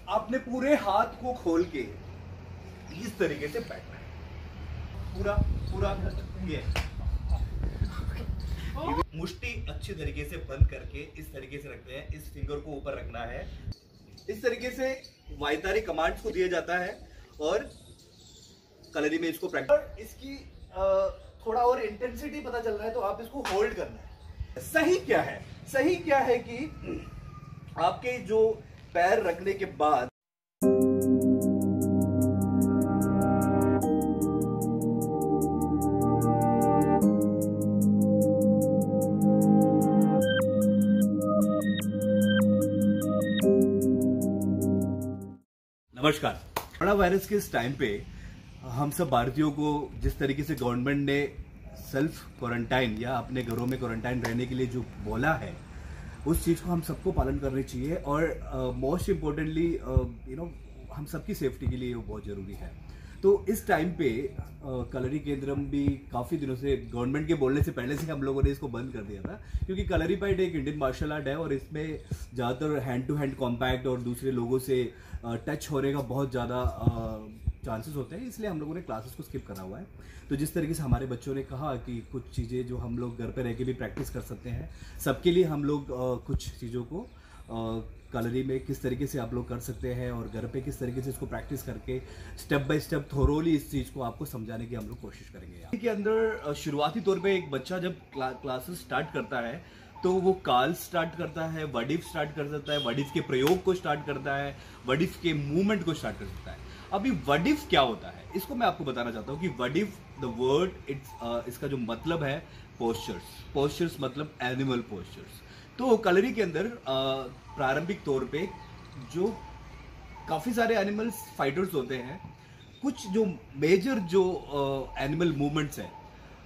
आपने पूरे हाथ को खोल के इस तरीके से बैठना है, पूरा पूरा ये मुट्ठी अच्छी तरीके से बंद करके इस तरीके से रखते हैं, इस फिंगर को ऊपर रखना है। इस तरीके से वायतारी कमांड्स को दिया जाता है और कलरी में इसको प्रैक्टिस, इसकी थोड़ा और इंटेंसिटी पता चल रहा है तो आप इसको होल्ड करना है। सही क्या है? सही क्या है कि आपके जो पैर रखने के बाद नमस्कार। कोरोना वायरस के इस टाइम पे हम सब भारतीयों को जिस तरीके से गवर्नमेंट ने सेल्फ क्वारंटाइन या अपने घरों में क्वारंटाइन रहने के लिए जो बोला है, उस चीज़ को हम सबको पालन करनी चाहिए और मोस्ट इम्पोर्टेंटली हम सबकी सेफ्टी के लिए वो बहुत ज़रूरी है। तो इस टाइम पे कलरी केंद्रम भी काफ़ी दिनों से गवर्नमेंट के बोलने से पहले से हम लोगों ने इसको बंद कर दिया था, क्योंकि कलरीपायट एक इंडियन मार्शल आर्ट है और इसमें ज़्यादातर हैंड टू हैंड कॉम्पैक्ट और दूसरे लोगों से टच होने का बहुत ज़्यादा चांसेस होते हैं, इसलिए हम लोगों ने क्लासेस को स्किप करा हुआ है। तो जिस तरीके से हमारे बच्चों ने कहा कि कुछ चीज़ें जो हम लोग घर पे रह के भी प्रैक्टिस कर सकते हैं, सबके लिए हम लोग कुछ चीज़ों को कलरी में किस तरीके से आप लोग कर सकते हैं और घर पे किस तरीके से इसको प्रैक्टिस करके स्टेप बाय स्टेप थोरोली इस चीज़ को आपको समझाने की हम लोग कोशिश करेंगे। के अंदर शुरुआती तौर पे एक बच्चा जब क्लासेस स्टार्ट करता है तो वो काल स्टार्ट करता है, वडिफ स्टार्ट कर सकता है, वडिफ के प्रयोग को स्टार्ट करता है, वडिफ के मूवमेंट को स्टार्ट कर सकता है। अभी वडिफ क्या होता है इसको मैं आपको बताना चाहता हूँ कि वडिफ द वर्ड इसका जो मतलब है पोस्चर्स मतलब एनिमल पोस्चर्स। तो कलरी के अंदर प्रारंभिक तौर पे जो काफ़ी सारे एनिमल्स फाइटर्स होते हैं, कुछ जो मेजर जो एनिमल मूवमेंट्स हैं,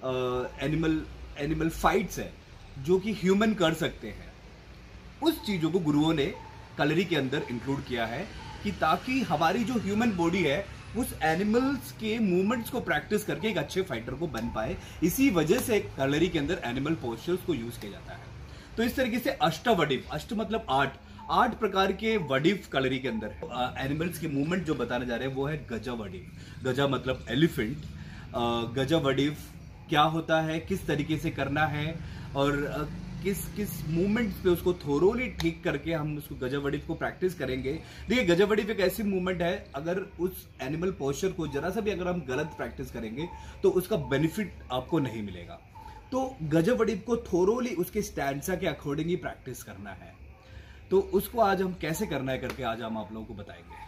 एनिमल फाइट्स है जो कि ह्यूमन कर सकते हैं, उस चीज़ों को गुरुओं ने कलरी के अंदर इंक्लूड किया है कि ताकि हमारी जो ह्यूमन बॉडी है उस एनिमल्स के मूवमेंट्स को प्रैक्टिस करके एक अच्छे फाइटर को बन पाए। इसी वजह से कलरी के अंदर एनिमल पोस्चर्स को यूज किया जाता है। तो इस तरीके से अष्टवडिफ, अष्ट मतलब 8 प्रकार के वडिफ कलरी के अंदर है। एनिमल्स के मूवमेंट जो बताने जा रहे हैं वो है गजा वडिफ। गजा मतलब एलिफेंट। गजा वडिफ क्या होता है, किस तरीके से करना है और किस मूवमेंट पे उसको थोरोली ठीक करके हम उसको गजा वडिफ को प्रैक्टिस करेंगे। देखिए गजा वडिफ एक ऐसी मूवमेंट है, अगर उस एनिमल पोस्चर को जरा सा भी अगर हम गलत प्रैक्टिस करेंगे तो उसका बेनिफिट आपको नहीं मिलेगा। तो गजा वडिफ को थोरोली उसके स्टैंडसा के अकॉर्डिंग ही प्रैक्टिस करना है। तो उसको आज हम कैसे करना है करके आज हम आप लोगों को बताएंगे।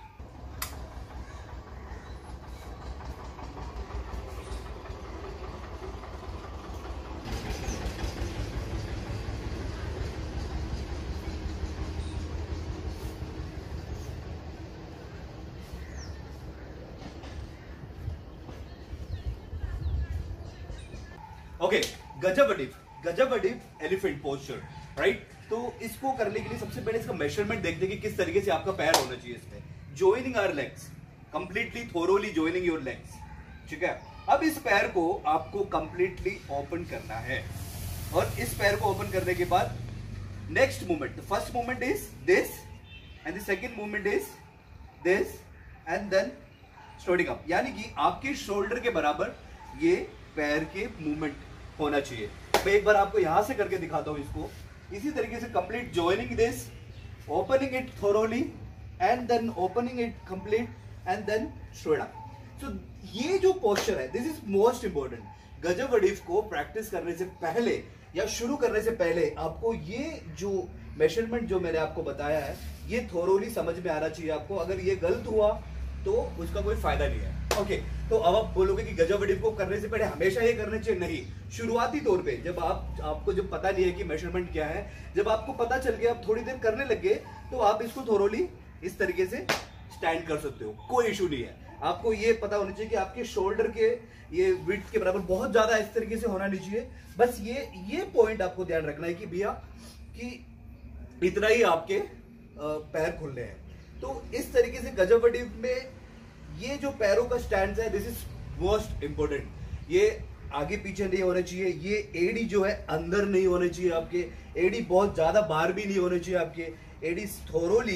ओके, गजा वडिफ एलिफेंट पोस्चर, राइट। तो इसको करने के लिए सबसे पहले इसका मेजरमेंट देखते हैं कि किस तरीके से आपका पैर होना चाहिए इसमें। Joining our legs, completely thoroughly joining your legs, ठीक है। अब इस पैर को आपको कंप्लीटली ओपन करना है और इस पैर को ओपन करने के बाद next movement, the first movement is this and the second movement is this and then straighting up, यानी कि आपके शोल्डर के बराबर ये पैर के मूवमेंट होना चाहिए। मैं एक बार आपको यहां से करके दिखाता हूं इसको। इसी तरीके से complete joining this, opening it thoroughly and then opening it complete and then straight up. So ये जो पोस्चर है दिस इज मोस्ट इंपॉर्टेंट। गजा वडिफ को प्रैक्टिस करने से पहले या शुरू करने से पहले आपको ये जो मेजरमेंट जो मैंने आपको बताया है ये थोरोली समझ में आना चाहिए आपको। अगर ये गलत हुआ तो उसका कोई फायदा नहीं है। ओके, तो अब आप बोलोगे कि गजा वडिफ को करने से पहले हमेशा ये करना चाहिए, नहीं। शुरुआती तौर पे जब आपको जब पता नहीं है कि मेजरमेंट क्या है, जब आपको पता चल गया, आप थोड़ी देर करने लगे तो आप इसको थोरोली इस तरीके से स्टैंड कर सकते हो, कोई इशू नहीं है। आपको ये पता होना चाहिए कि आपके शोल्डर के ये विड्थ के बराबर बहुत ज्यादा इस तरीके से होना नहीं चाहिए। बस ये पॉइंट आपको ध्यान रखना है कि भैया कि इतना ही आपके पैर खुलने हैं। तो इस तरीके से गजा वडिफ में ये जो पैरों का स्टैंड है दिस इज मोस्ट इंपोर्टेंट। ये आगे पीछे नहीं होना चाहिए, ये एडी जो है अंदर नहीं होने चाहिए आपके, एडी बहुत ज्यादा बाहर भी नहीं होने चाहिए आपके, एडी थोरोली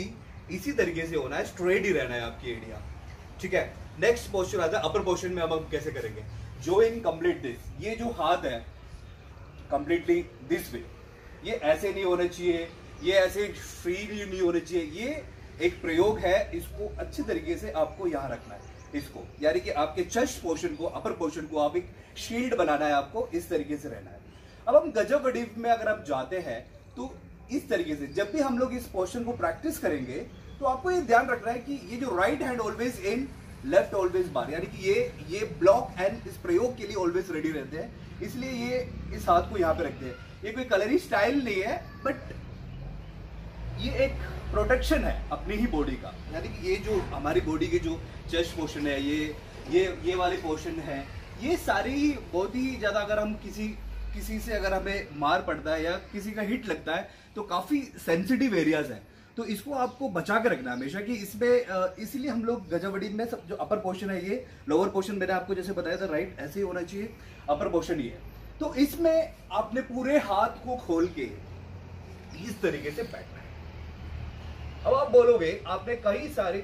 इसी तरीके से होना है, स्ट्रेट ही रहना है आपकी एरिया, ठीक है। नेक्स्ट पोस्चर आता है अपर पोर्शन में। अब हम कैसे करेंगे, जो इन कंप्लीट दिस, ये जो हाथ है कंप्लीटली दिस वे, ये ऐसे नहीं होना चाहिए, ये ऐसे फ्री नहीं होना चाहिए, ये एक प्रयोग है, इसको अच्छे तरीके से आपको यहाँ रखना है इसको, यानी कि आपके चेस्ट पोर्शन को, अपर पोर्शन को आप एक शील्ड बनाना है, आपको इस तरीके से रहना है। अब हम गजा वडिव में अगर आप जाते हैं तो इस तरीके से जब भी हम लोग इस पोर्शन को प्रैक्टिस करेंगे तो आपको ये ध्यान रखना है कि ये जो right hand always in, left always बार, यानी कि ये ब्लॉक एंड इस प्रयोग के लिए ऑलवेज रेडी रहते हैं, इसलिए ये इस हाथ को यहाँ पे रखते हैं। ये कोई कलरी स्टाइल नहीं है, बट ये एक प्रोटेक्शन है अपनी ही बॉडी का, यानी कि ये जो हमारी बॉडी के जो चेस्ट पोर्शन है, ये वाले पोर्शन है, ये सारी बहुत ही ज्यादा, अगर हम किसी से अगर हमें मार पड़ता है या किसी का हिट लगता है तो काफी सेंसिटिव एरियाज है, तो इसको आपको बचा के रखना हमेशा कि इसमें, इसीलिए हम लोग गजा वडिव में सब जो अपर पोर्शन है, ये लोअर पोर्शन मैंने आपको जैसे बताया था राइट ऐसे ही होना चाहिए, अपर पोर्शन ही है, तो इसमें आपने पूरे हाथ को खोल के इस तरीके से बैठना है। अब आप बोलोगे आपने कई सारे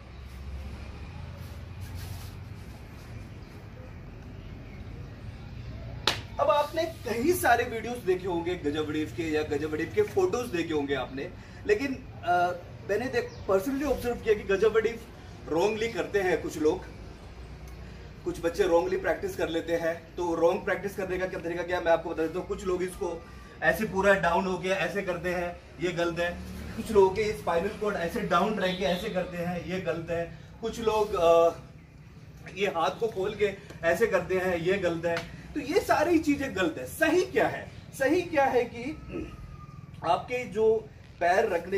वीडियोस देखे होंगे गजा वडिव के, या गजा वडिव के फोटोज देखे होंगे आपने, लेकिन मैंने पर्सनली ऑब्जर्व किया कि गजा वडिव रॉन्गली करते हैं कुछ लोग, कुछ बच्चे रॉन्गली प्रैक्टिस कर लेते हैं। तो रॉन्ग प्रैक्टिस करने का क्या तरीका क्या मैं आपको बता देता हूँ। कुछ लोग इसको ऐसे पूरा डाउन हो गया ऐसे करते हैं, ये गलत है। कुछ लोगों के स्पाइनल कॉर्ड ऐसे डाउन रह के ऐसे करते हैं, ये गलत है। कुछ लोग ये हाथ को खोल के ऐसे करते हैं, ये गलत है। तो ये सारी चीजें गलत है। सही क्या है? सही क्या है कि आपके जो पैर रखने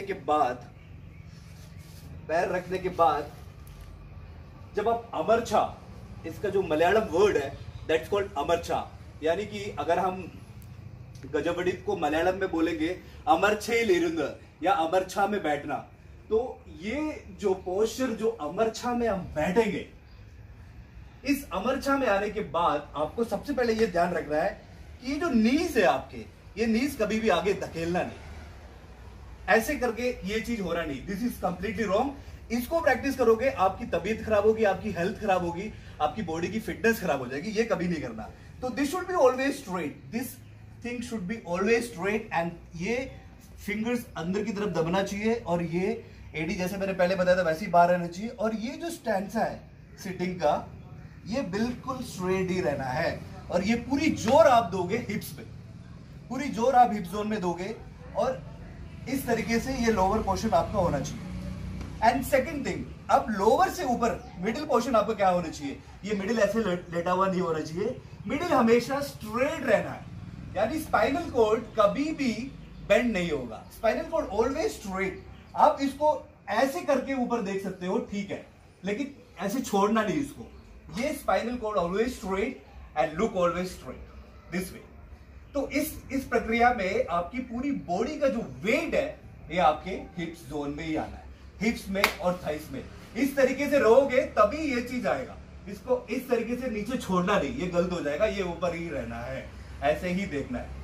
के बाद जब आप अमरछा, इसका जो मलयालम वर्ड है दैट्स कॉल्ड अमरछा, यानी कि अगर हम गजा वडिव को मलयालम में बोलेंगे अमरछेलिरुंग या अमरछा में बैठना, तो ये जो पोस्चर जो अमरछा में हम बैठेंगे, इस अमरछा में आने के बाद आपको सबसे पहले ये ध्यान रखना है कि ये जो नीज है आपके, ये नीज कभी भी आगे धकेलना नहीं, ऐसे करके ये चीज हो रहा नहीं। This is completely wrong. इसको प्रैक्टिस करोगे आपकी तबीयत खराब होगी, आपकी हेल्थ खराब होगी, आपकी बॉडी की फिटनेस खराब हो जाएगी। ये कभी नहीं करना। तो this should be always straight, this thing should be always straight and ये फिंगर्स अंदर की तरफ दबना चाहिए और ये एडी जैसे मैंने पहले बताया था वैसे ही बाहर रहना चाहिए। और ये जो स्टैंसा है सिटिंग का, ये बिल्कुल स्ट्रेट ही रहना है और ये पूरी जोर आप दोगे हिप्स पे, पूरी जोर आप हिप जोन में दोगे और इस तरीके से ये लोअर पोर्शन आपका होना चाहिए। एंड सेकंड थिंग, अब लोअर से ऊपर मिडिल पोर्शन आपका क्या होना चाहिए? ये मिडिल ऐसे लेटा हुआ नहीं होना चाहिए, मिडिल हमेशा स्ट्रेट रहना है, यानी स्पाइनल कॉर्ड कभी भी बेंड नहीं होगा, स्पाइनल कॉर्ड ऑलवेज स्ट्रेट। आप इसको ऐसे करके ऊपर देख सकते हो, ठीक है, लेकिन ऐसे छोड़ना नहीं इसको। ये spinal cord always straight and look always straight this way. तो इस प्रक्रिया में आपकी पूरी बॉडी का जो वेट है ये आपके हिप्स जोन में ही आना है, हिप्स में और थाइस में। इस तरीके से रहोगे तभी ये चीज आएगा। इसको इस तरीके से नीचे छोड़ना नहीं, ये गलत हो जाएगा, ये ऊपर ही रहना है, ऐसे ही देखना है।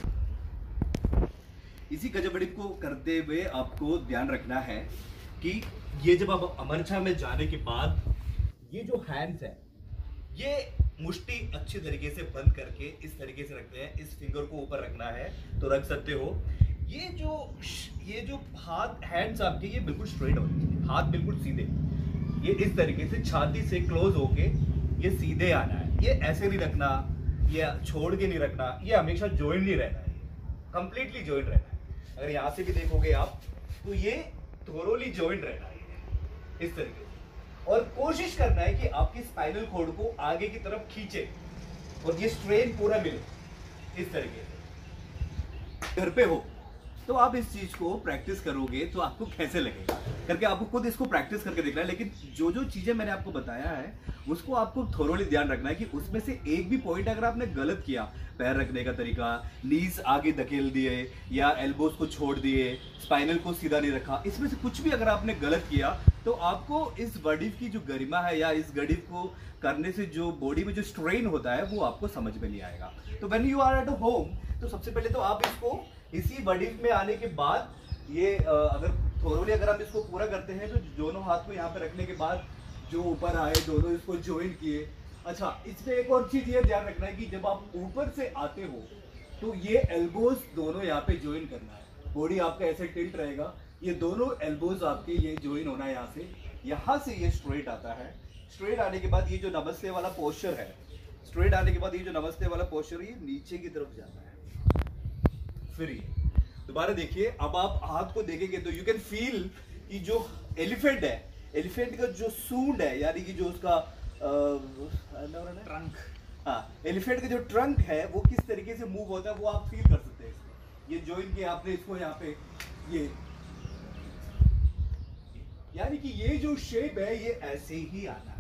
इसी गजा वडिव को करते हुए आपको ध्यान रखना है कि ये जब आप अमरछा में जाने के बाद ये जो हैंड्स है, ये मुष्टि अच्छी तरीके से बंद करके इस तरीके से रखते हैं। इस फिंगर को ऊपर रखना है तो रख सकते हो। ये जो हाथ हैंड्स आपके ये बिल्कुल स्ट्रेट होने चाहिए, हाथ बिल्कुल सीधे, ये इस तरीके से छाती से क्लोज होके ये सीधे आना है। ये ऐसे नहीं रखना, ये छोड़ के नहीं रखना, ये हमेशा ज्वाइंट नहीं रहना है, कंप्लीटली ज्वाइंट रहना है। अगर यहाँ से भी देखोगे आप तो ये थोरोली ज्वाइंट रहना है इस तरीके से। और कोशिश करना है कि आपकी स्पाइनल कॉर्ड को आगे की तरफ खींचे और ये स्ट्रेन पूरा मिले इस तरीके से। घर पे हो तो आप इस चीज को प्रैक्टिस करोगे तो आपको कैसे लगेगा करके आपको खुद इसको प्रैक्टिस करके देखना है। लेकिन जो जो चीजें मैंने आपको बताया है उसको आपको थोरोली ध्यान रखना है कि उसमें से एक भी पॉइंट अगर आपने गलत किया, पैर रखने का तरीका, नीज आगे धकेल दिए या एल्बोज को छोड़ दिए, स्पाइनल को सीधा नहीं रखा, इसमें से कुछ भी अगर आपने गलत किया तो आपको इस वडिव की जो गरिमा है या इस वडिव को करने से जो बॉडी में जो स्ट्रेन होता है वो आपको समझ में नहीं आएगा। तो when you are at home तो सबसे पहले तो आप इसको इसी वडिव में आने के बाद ये अगर थोरोली अगर हम इसको पूरा करते हैं तो दोनों हाथ को यहाँ पे रखने के बाद जो ऊपर आए दोनों इसको ज्वाइन किए। अच्छा, इसमें एक और चीज ये ध्यान रखना है कि जब आप ऊपर से आते हो तो ये एल्बोज दोनों यहाँ पे ज्वाइन करना है। बॉडी आपका ऐसे टिल्ट रहेगा, ये दोनों एल्बोज आपके ये ज्वाइन होना है यहाँ से ये स्ट्रेट आता है। स्ट्रेट आने के बाद ये जो नमस्ते वाला पोस्चर है, स्ट्रेट आने के बाद ये जो नमस्ते वाला पोस्चर ये नीचे की तरफ जाता है। फिर ये दोबारा देखिए, अब आप हाथ को देखेंगे तो यू कैन फील कि जो एलिफेंट है, एलिफेंट का जो सूंड है यानी कि जो उसका ट्रंक, हाँ, एलिफेंट का जो ट्रंक है वो किस तरीके से मूव होता है वो आप फील कर सकते हैं इसमें। ये जॉइन किया आपने इसको यहाँ पे, ये यानी कि ये जो शेप है ये ऐसे ही आना है।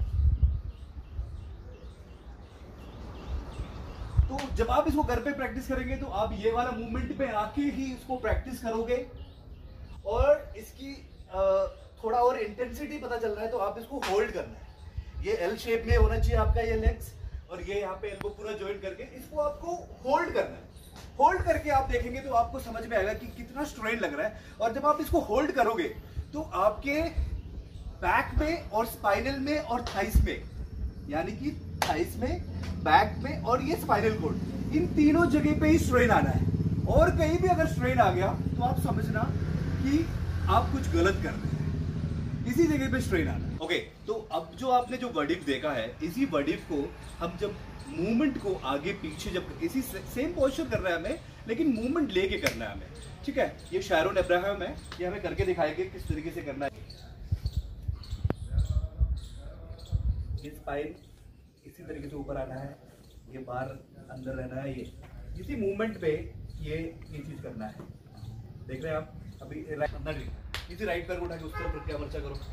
तो जब आप इसको घर पे प्रैक्टिस करेंगे तो आप ये वाला मूवमेंट पे आके ही इसको प्रैक्टिस करोगे और इसकी थोड़ा और इंटेंसिटी पता चल रहा है तो आप इसको होल्ड करना है। ये एल शेप में होना चाहिए आपका ये लेग्स, और ये यहाँ पे एल्बो पूरा ज्वाइन करके इसको आपको होल्ड करना है। होल्ड करके आप देखेंगे तो आपको समझ में आएगा कि कितना स्ट्रेन लग रहा है। और जब आप इसको होल्ड करोगे तो आपके बैक में और स्पाइनल में और थाइस में, यानी कि थाइस में, बैक में और ये स्पाइनल कोड, इन तीनों जगह पे ही स्ट्रेन आना है। और कहीं भी अगर स्ट्रेन आ गया तो आप समझना कि आप कुछ गलत कर रहे हैं, इसी जगह पे स्ट्रेन आना है। ओके, तो अब जो आपने जो वडिव देखा है, इसी वडिव को हम जब मूवमेंट को आगे पीछे, जब इसी सेम पोस्चर कर रहा है हमें, लेकिन मूवमेंट लेके करना है हमें, ठीक है। ये शारोन अब्राहम है, ये हमें करके दिखाएंगे किस तरीके से करना है। ये स्पाइन इसी तरीके से ऊपर आना है, ये बाहर अंदर रहना है, ये इसी मूवमेंट पे ये चीज करना है। देख रहे हैं आप, अभी अंदर इसी राइट पैर को उठा के उस तरफ क्या मर्चा करो।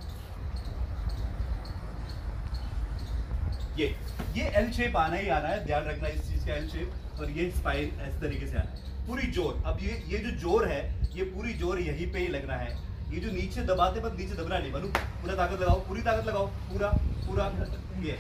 ये एल शेप आना ही आना है, ध्यान रखना इस चीज का, एल शेप। और ये स्पाइन इस तरीके से आना है, पूरी जोर। अब ये जो जोर है ये पूरी जोर यहीं पे ही लगना है। ये जो नीचे दबाते पर नीचे दबना नहीं, बनू पूरा ताकत लगाओ, पूरी ताकत लगाओ, पूरा पूरा ये।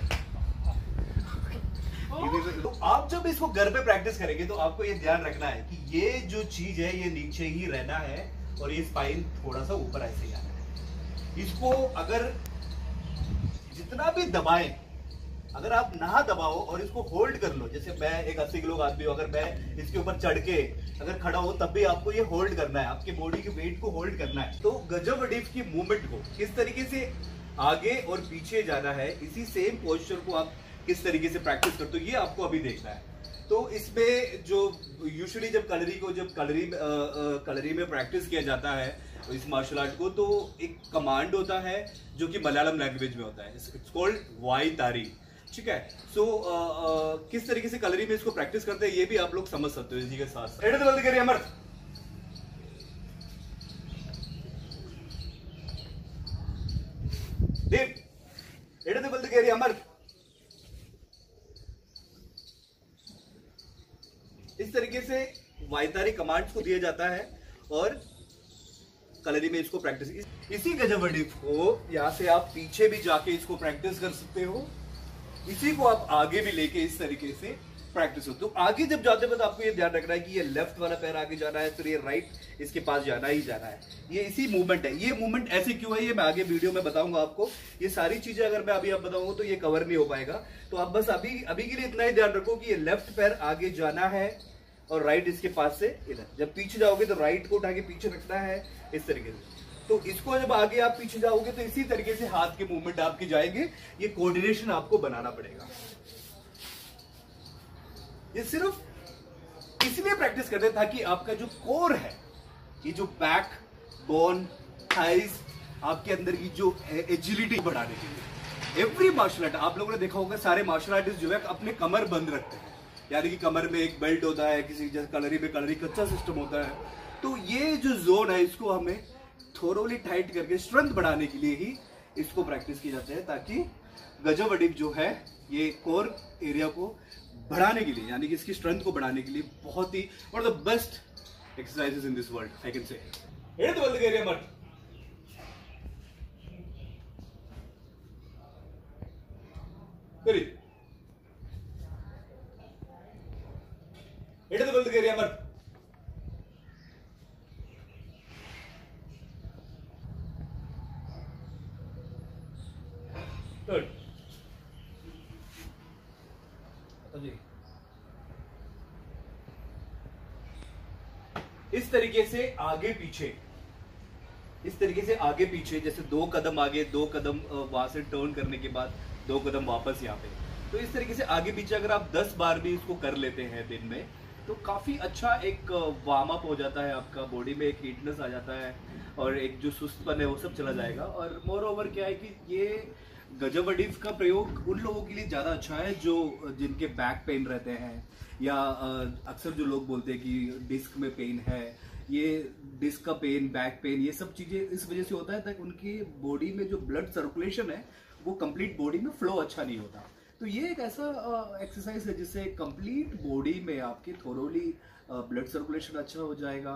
तो आप जब इसको घर पे प्रैक्टिस करेंगे तो आपको ये ध्यान रखना है कि ये जो चीज है ये नीचे ही रहना है और ये स्पाइन थोड़ा सा ऊपर ऐसे ही आना है। इसको अगर जितना भी दबाएं, अगर आप ना दबाओ और इसको होल्ड कर लो, जैसे मैं एक 80 किलो का आदमी हूं, अगर मैं इसके ऊपर चढ़ के अगर खड़ा हो तब भी आपको ये होल्ड करना है, आपके बॉडी के वेट को होल्ड करना है। तो गजा वडिव की मूवमेंट को किस तरीके से आगे और पीछे जाना है, इसी सेम पोस्चर को आप किस तरीके से प्रैक्टिस करते हो ये आपको अभी देखना है। तो इसमें जो यूजुअली जब कलरी में प्रैक्टिस किया जाता है इस मार्शल आर्ट को, तो एक कमांड होता है जो कि मलयालम लैंग्वेज में होता है, इट्स कॉल्ड वाई तारी, ठीक है। सो किस तरीके से कलरी में इसको प्रैक्टिस करते हैं ये भी आप लोग समझ सकते हो इसी के साथ। बंद करिए अमर, देव बंद करिए अमर। इस तरीके से वायतारी कमांड्स को दिया जाता है और कलरी में इसको प्रैक्टिस, इसी गजा वडिव को यहां से आप पीछे भी जाके इसको प्रैक्टिस कर सकते हो, इसी को आप आगे भी लेके इस तरीके से प्रैक्टिस हो। तो आगे जब जाते वक्त आपको ये ध्यान रखना है कि ये लेफ्ट वाला पैर आगे जाना है, फिर ये राइट इसके पास जाना ही जाना है। ये इसी मूवमेंट है, ये मूवमेंट ऐसे क्यों है ये मैं आगे वीडियो में बताऊंगा आपको। ये सारी चीजें अगर मैं अभी आप बताऊंगा तो ये कवर नहीं हो पाएगा। तो आप बस अभी के लिए इतना ही ध्यान रखो कि ये लेफ्ट पैर आगे जाना है और राइट इसके पास से इधर। जब पीछे जाओगे तो राइट को उठा के पीछे रखना है इस तरीके से। तो इसको जब आगे आप पीछे जाओगे तो इसी तरीके से हाथ के मूवमेंट आपके जाएंगे। ये कोऑर्डिनेशन आपको बनाना पड़ेगा। ये सिर्फ इसलिए प्रैक्टिस करते हैं ताकि आपका जो कोर है, ये जो बैक बोन थाइज, आपके अंदर की जो एजिलिटी बढ़ाने के लिए। एवरी मार्शल आर्ट आप लोगों ने देखा होगा, सारे मार्शल आर्टिस्ट जो है अपने कमर बंद रखते हैं, यानी कि कमर में एक बेल्ट होता है, किसी जैसे कलरी कच्चा सिस्टम होता है। तो ये जो जोन है इसको हमें थोरोली टाइट करके स्ट्रेंथ बढ़ाने के लिए ही इसको प्रैक्टिस की जाती है, ताकि गजा वडिव जो है ये कोर एरिया को बढ़ाने के लिए, यानी कि इसकी स्ट्रेंथ को बढ़ाने के लिए बहुत ही one of the best exercises in this world I can say. Head बंद करिए मत, करिए हेड बंद करिए मत। थर्ड जी। इस तरीके से आगे पीछे, इस तरीके से आगे पीछे, जैसे 2 कदम आगे 2 कदम वहां से टर्न करने के बाद 2 कदम वापस यहाँ पे। तो इस तरीके से आगे पीछे अगर आप 10 बार भी इसको कर लेते हैं दिन में, तो काफी अच्छा एक वार्म अप हो जाता है, आपका बॉडी में एक हीटनेस आ जाता है और एक जो सुस्तपन है वो सब चला जाएगा। और मोर ओवर क्या है कि ये गजा वडिव का प्रयोग उन लोगों के लिए ज्यादा अच्छा है जो जिनके बैक पेन रहते हैं, या अक्सर जो लोग बोलते हैं कि डिस्क में पेन है, ये डिस्क का पेन, बैक पेन, ये सब चीजें इस वजह से होता है ताकि उनकी बॉडी में जो ब्लड सर्कुलेशन है वो कंप्लीट बॉडी में फ्लो अच्छा नहीं होता। तो ये एक ऐसा एक्सरसाइज है जिससे कंप्लीट बॉडी में आपके थोरोली ब्लड सर्कुलेशन अच्छा हो जाएगा,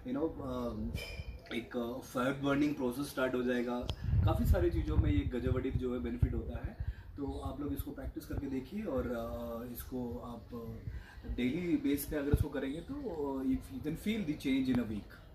एक फैट बर्निंग प्रोसेस स्टार्ट हो जाएगा। काफ़ी सारी चीज़ों में ये गजा वडिव जो है बेनिफिट होता है। तो आप लोग इसको प्रैक्टिस करके देखिए और इसको आप डेली बेस पे अगर इसको करेंगे तो you can feel the change in a week.